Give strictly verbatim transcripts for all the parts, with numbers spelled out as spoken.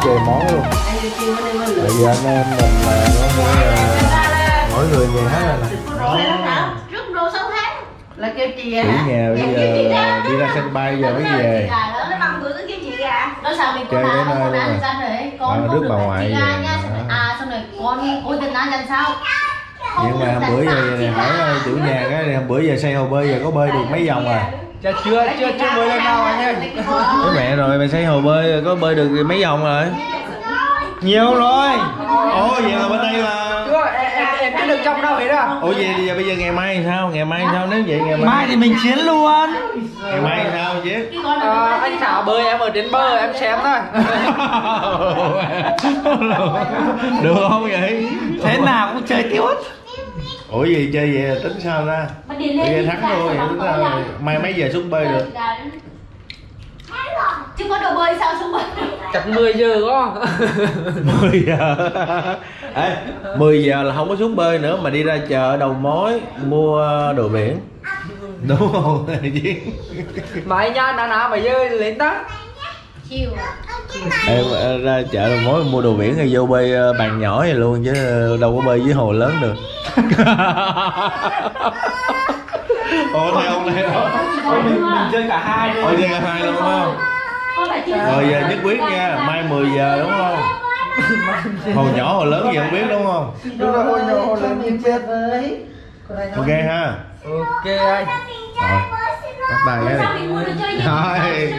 về món luôn. Bây giờ anh em mình là mỗi người về hết rồi nè. Rút đồ sáu tháng là kêu chị à. Chủ nhà bây giờ đi ra sân bay giờ mới về. Nó bằng tuổi cái gì à? Nó sao mình chơi cái nơi luôn rồi. Con nước bà ngoại về. À xong rồi con ôi tình anh làm sao? Nhưng mà hôm bữa giờ này hỏi chủ nhà cái hôm bữa giờ xây hồ bơi giờ có bơi được mấy vòng à? Chưa chưa chưa chưa bơi lên đâu anh ơi. Cái mẹ rồi mày xây hồ bơi có bơi được mấy vòng rồi? Nhiều rồi. Ồ vậy là bên đây là Chưa, em em chưa được trong đâu hết à. Ủa vậy thì bây giờ ngày mai thì sao? Ngày mai sao nếu vậy ngày mai? Mai thì mình chiến luôn. Ngày mai sao chứ? À, anh Thảo bơi em ở trên bờ em xem thôi. Được không vậy? Thế nào cũng chơi tiếp. Ủa gì chơi vậy tính sao ra? Bây giờ thắng luôn vậy tính sao? Mai mấy giờ xuống bơi được? Chứ có đồ bơi sao xuống bơi? Chắc mười giờ có. mười giờ. Ê, mười giờ là không có xuống bơi nữa mà đi ra chợ đầu mối mua đồ biển. Đúng không? Mày nha, nào nào mày giờ lên đó. Chiều. Em ra chợ đầu mối mua đồ biển hay vô bơi bàn nhỏ vậy luôn chứ đâu có bơi dưới hồ lớn được. Ồ thấy ông này đó. Mình, mình chơi cả hai luôn. Ôi chơi cả hai luôn đúng không? Rồi giờ nhất quyết nha, mai mười giờ đúng không? Hồ nhỏ hồ lớn gì không biết đúng không? Đúng rồi, hồ nhỏ hồ lớn mình chết với. Ok ha. Ok anh. Rồi, bắt tay cái đi. Rồi.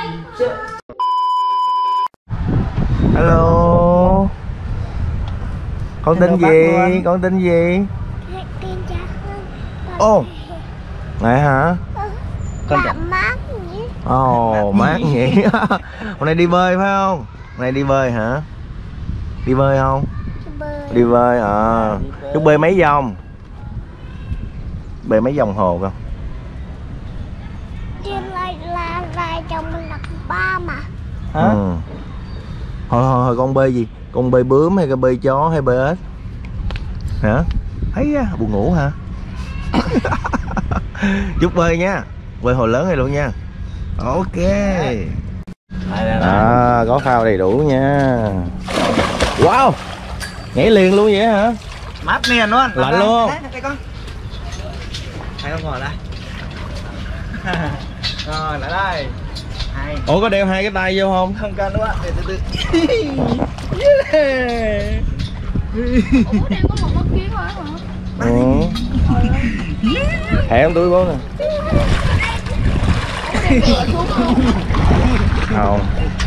Hello. Con tên gì? Con tên gì? Ồ. Này hả? Con dạ mát nhỉ? Ồ, oh, mát nhỉ. Hôm nay đi bơi phải không? Hôm nay đi bơi hả? Đi bơi không? Đi bơi. Đi bơi à. Chú bơi mấy vòng? Bơi mấy vòng hồ không? Trên lại là lại trong mình là ba mà. Hả? Ừ. Hồi, hồi, hồi con bơi gì? Con bơi bướm hay con bơi chó hay bơi ếch? Hả? Thấy á, buồn ngủ hả? Chút bơi nha. Bơi hồ lớn này luôn nha. Ok. À, có phao đầy đủ nha. Wow. Nhảy liền luôn vậy hả? Mát liền luôn. Lạnh luôn. Đây con. Hai con ngồi đây. Rồi lại đây. Hai. Ủa có đeo hai cái tay vô không? Không cần đúng không? Để từ từ. Ủa đeo có một mắt kiếm hả? Ừ. Thẻ túi bố nè. Không.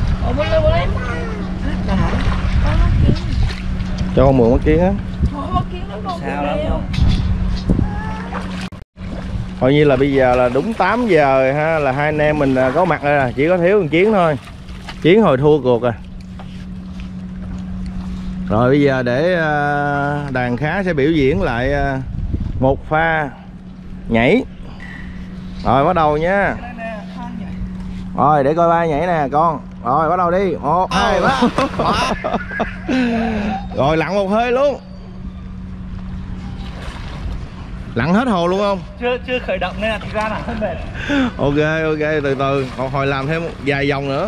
Cho con mượn mắt kiến á. Sao lắm không? Coi như là bây giờ là đúng tám giờ rồi ha, là hai anh em mình có mặt đây là chỉ có thiếu một Chiến thôi. Chiến hồi thua cuộc rồi. Rồi bây giờ để đàn khá sẽ biểu diễn lại một pha nhảy. Rồi bắt đầu nha. Rồi để coi ba nhảy nè con. Rồi bắt đầu đi. Một, hai, ba. Rồi lặn một hơi luôn. Lặn hết hồ luôn không? Chưa chưa khởi động nên là thực ra là hơi mệt. Ok ok từ từ còn hồi làm thêm vài vòng nữa.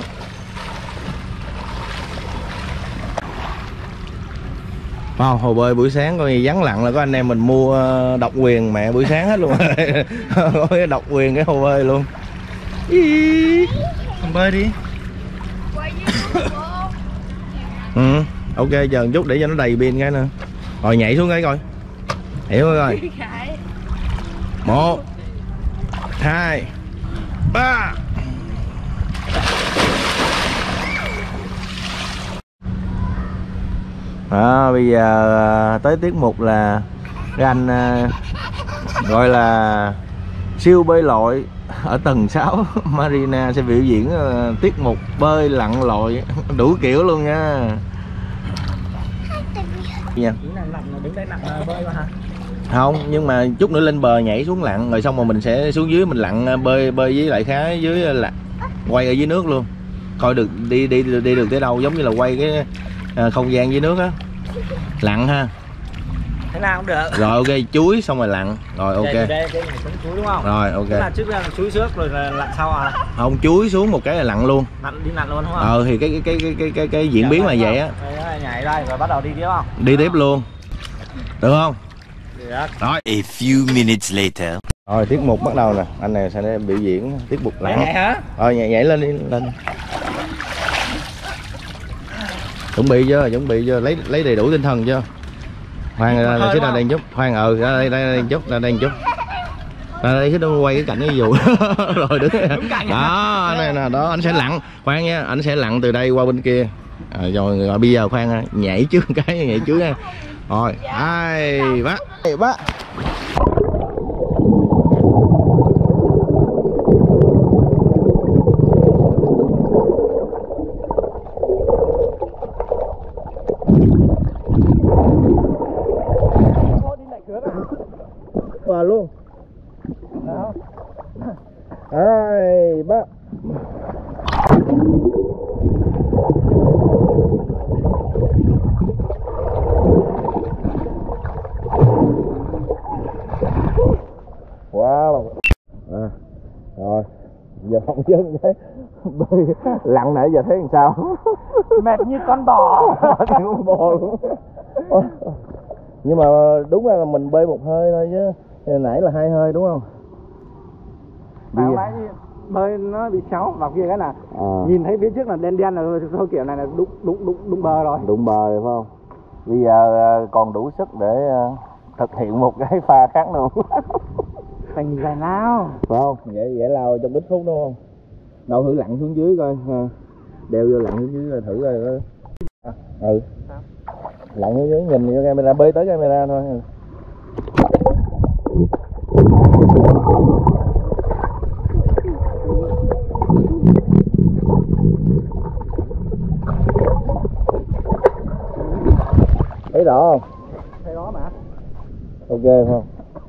Wow, hồ bơi buổi sáng coi như vắng lặng là có anh em mình mua độc quyền mẹ buổi sáng hết luôn. Có cái độc quyền cái hồ bơi luôn. Không bơi đi. Ừ, ok chờ một chút để cho nó đầy pin cái nữa. Rồi nhảy xuống cái coi. Hiểu rồi. Một, hai, ba. À, bây giờ tới tiết mục là cái anh gọi là siêu bơi lội ở tầng sáu Marina sẽ biểu diễn tiết mục bơi lặn lội đủ kiểu luôn nha. Nha. Không, nhưng mà chút nữa lên bờ nhảy xuống lặn rồi xong rồi mình sẽ xuống dưới mình lặn bơi bơi với lại Khá dưới là quay ở dưới nước luôn. Coi được đi đi đi được tới đâu giống như là quay cái không gian dưới nước á. Lặn ha. thế nào cũng được. Rồi ok, chuối xong rồi lặn. Rồi ok. Đây, đây, đây, mình chuối đúng không? Rồi ok. Tức là trước là chuối trước rồi là lặn sau à? Không, chuối xuống một cái là lặn luôn. Lặn đi lặn luôn đúng không? Ờ thì cái cái cái cái cái, cái diễn biến là vậy á. Đây, nhảy đây rồi bắt đầu đi tiếp không? Đi tiếp luôn. Được không? Được. Rồi. A few minutes later. Rồi tiết mục bắt đầu nè, anh này sẽ biểu diễn tiết mục lặn. Nhảy hả? Rồi nhảy, nhảy lên đi, lên. Chuẩn bị chưa? Chuẩn bị chưa? Lấy lấy đầy đủ tinh thần chưa? Khoan ra đây, xích ra đây chút. Khoan ừ, ra đây, đây, đây chút, ra đây chút. Ra đây xích đâu quay cái cảnh cái vụ. Rồi đứng. Đó, anh này nè, đó anh sẽ lặn. Khoan nha, anh sẽ lặn từ đây qua bên kia. À, rồi, rồi bây giờ khoan nhảy trước cái nhảy trước nha. Rồi, hai ba. Hai ba. Vào luôn. Đó. Hai ba. Wow. À, rồi giờ không chân thấy bơi lặn nãy giờ thấy làm sao? Mệt như con bò. Con bò luôn. Nhưng mà đúng ra là mình bơi một hơi thôi chứ hồi nãy là hai hơi đúng không? Mà hôm nãy bơi nó bị xấu vào kia cái là à. Nhìn thấy phía trước là đen đen rồi thôi, kiểu này là đúng đúng đúng đúng bờ rồi. Đụng bờ rồi phải không? Bây giờ còn đủ sức để thực hiện một cái pha khác nữa không? Thành giải lao phải không? Vậy vậy lao trong ít phút đúng không? Đâu thử lặn xuống dưới coi ha. Đeo vô lặn xuống dưới rồi thử coi. À, ừ. Lặn xuống dưới nhìn vô camera, bơi tới camera thôi. Thấy rõ không? Thấy đó mà. Ok không?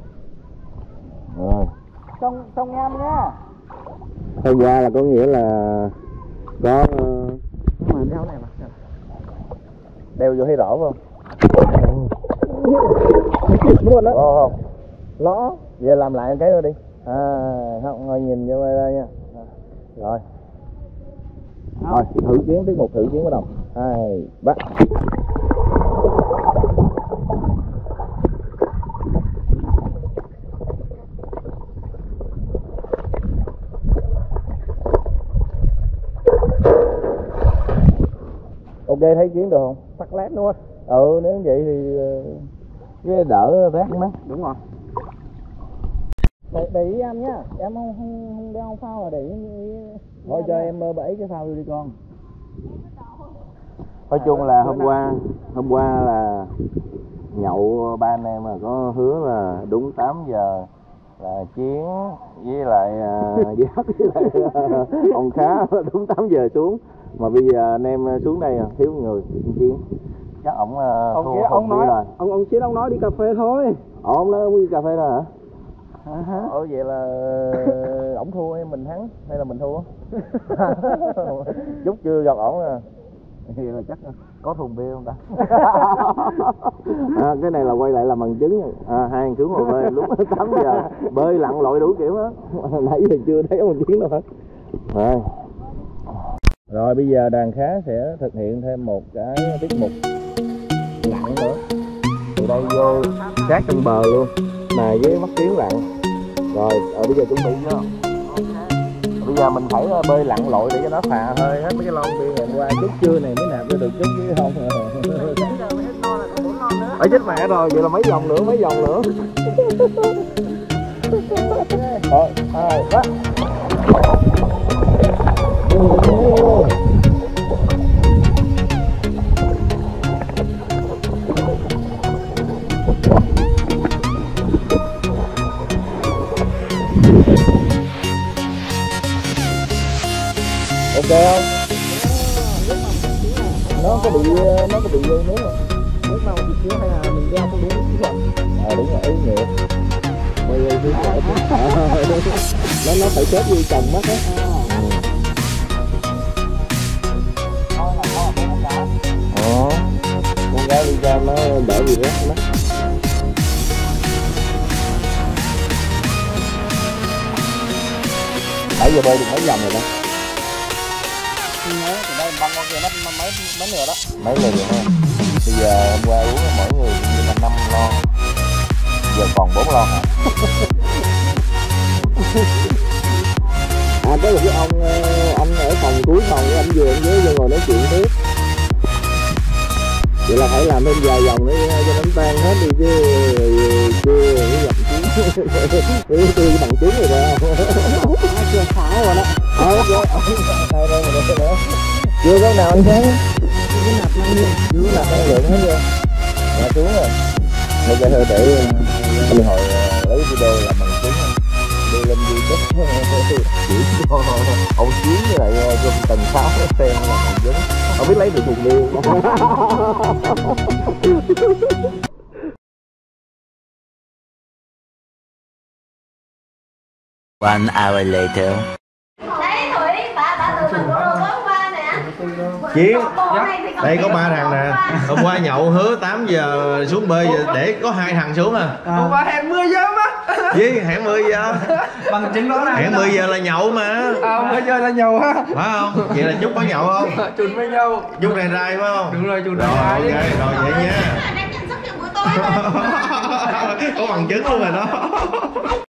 Rồi. Xong xong em nhá. Hôm qua là có nghĩa là có mà đeo này mà. đeo vô thấy rõ không? Đúng rồi đó. Có không? Ló. Giờ làm lại cái nữa đi. À không, ngồi nhìn vô đây nha. Rồi. Rồi, thử chuyến tiết mục thử chuyến bắt đầu. Hai, ba. Ok, thấy chuyến được không? Tắc lét luôn. Ừ, nếu vậy thì cái đỡ rác mắt. Đúng rồi. Để, để ý em nhá, em không không, không đeo phao là để ý. Thôi cho em bẫy cái phao vô đi con. Nói chung là hôm qua hôm qua là nhậu ba anh em mà có hứa là đúng tám giờ là Chiến với lại Giáp với lại ông Khá đúng tám giờ xuống, mà bây giờ anh em xuống đây thiếu người. Chiến chắc ổng ông kia ông nói rồi. ông ông Chiến ông nói đi cà phê thôi. Ồ, ông nói ông đi cà phê thôi hả? Uh-huh. Ủa vậy là ổng thua hay mình thắng hay là mình thua? Chút chưa gặp ổng à. Thì là chắc có thùng bia không ta? À, cái này là quay lại làm bằng chứng. À, hai thằng xuống hồ bơi lúc tám giờ bơi lặn lội đủ kiểu đó. Nãy giờ chưa thấy một chuyến đâu hết. Rồi. Rồi bây giờ Đoàn Khá sẽ thực hiện thêm một cái tiết mục lặn nữa. Từ đây vô sát trên bờ luôn. Này với mắt kiến lặn. Rồi, ở bây giờ chuẩn bị chưa? Bây giờ mình phải bơi lặn lội để cho nó phà hơi hết mấy cái lon bia ngày hôm qua. Chút trưa này mới nạp cho được chút chứ không. Ở chết mẹ rồi, vậy là mấy vòng nữa, mấy vòng nữa. Rồi, hai, ba. Ok không? Nó có bị nó có bị vô nước không? Nước nào bị thiếu hay là mình đeo không đúng kỹ thuật? À đúng rồi, ý nghĩa. Quay quay phía trái. Nó nó phải chết như chồng mắt á. Ồ, con gái đi ra nó đỡ bị rác mắt. giờ bơi được mấy vòng rồi đó? nhớ từ đây băng con kia mất mấy mấy nửa đó. Mấy lần rồi ha. Bây giờ hôm qua uống mỗi người như là năm lon, giờ còn bốn lon hả? À cái cái ông anh ở phòng cuối phòng với anh vừa với vừa ngồi nói chuyện tiếp. Vậy là phải làm thêm vài vòng nữa cho nó tan hết đi chứ chưa cái dòng chiến cái tôi bằng chứng rồi đó. Chưa xả rồi đó. Ờ chưa. Đây đây đây nữa. Chưa có nào anh thấy. Chưa nạp năng lượng. Chưa nạp năng lượng hết chưa. Đã xuống rồi. Bây giờ hơi để anh hồi lấy video làm bằng chứng đưa lên YouTube chỉ cho ông Chiến với lại Rung Tầng sáu xem là bằng chứng. Không biết lấy được một liều. One hour later. Đấy Thủy, bà bà tự mình luôn mới qua nè. Chiến, đây có ba thằng nè. Hôm qua nhậu hứa tám giờ xuống bơi, để có hai thằng xuống à. Hôm qua hẹn mười giờ mà. Gì hẹn mười giờ? Bằng chứng đó là Hẹn mười giờ là nhậu mà. à, mười giờ là nhậu ha. Phải không? Vậy là Trúc có nhậu không? Chùn với nhau. Trúc này rai phải không? Đúng rồi, chùn Rồi rai ok, đi. rồi vậy nha. Đang chăm sóc cho bữa tối lên. Có bằng chứng luôn rồi đó.